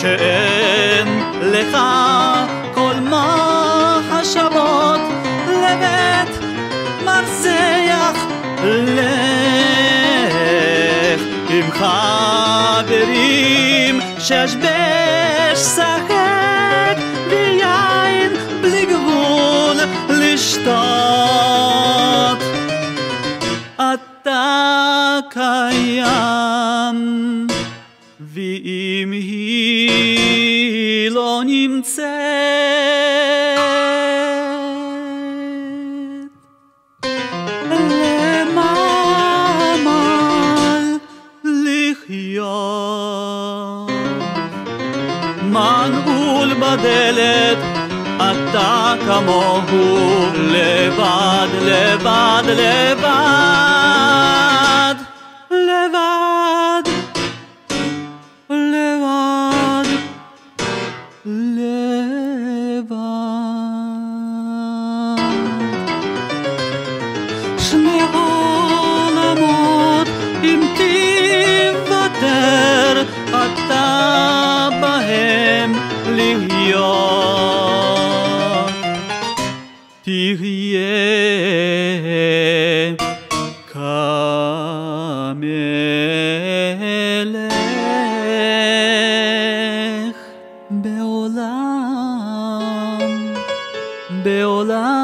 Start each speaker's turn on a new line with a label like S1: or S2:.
S1: שאין לך כל מחשבות לבית מרצח. לך עם חברים שש שחק ויין בלי גבול לשתות. אתה קיים ואם היא לא נמצאת למה לחיות? מנעול בדלת אתה כמוהו לבד לבד לבד לבד לבד לבד. שני עולמות אם תוותר אתה בהם להיות. תהיה כמלך בעולם בעולם